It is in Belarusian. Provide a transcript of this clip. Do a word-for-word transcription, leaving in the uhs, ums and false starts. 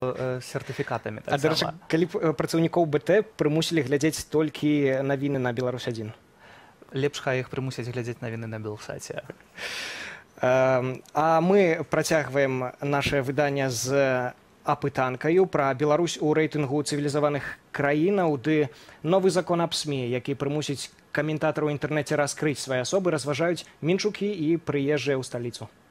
сертыфікатамі. А, дарэчы, калі працаўнікоў бэ тэ прымусілі глядзець толькі навіны на Беларусь адзін? Лепш хай іх прымусяць глядзець навіны на Белсаце. А мы працягваем наше выданне з апытанкаю пра Беларусь у рэйтынгу цывілізаваных краінаў, ды новы закон аб СМІ, які прымусіць каментатараў у інтэрнэце раскрыць свае асобы, разважаюць мінчукі і прыезджыя ў сталіцу.